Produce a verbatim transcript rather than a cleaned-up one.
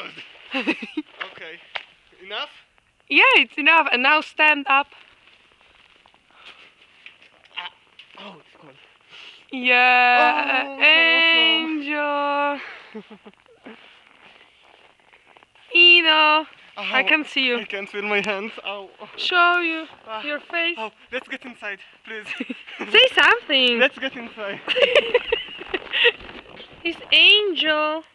God. Okay. Enough? Yeah, it's enough. And now stand up. Ah. Oh, it's cold. Yeah, Oh, so angel. Eno, I Ow, can see you. I can't feel my hands. Ow. Show you Ah. your face. Oh, let's get inside, please. Say something. Let's get inside. It's Angel.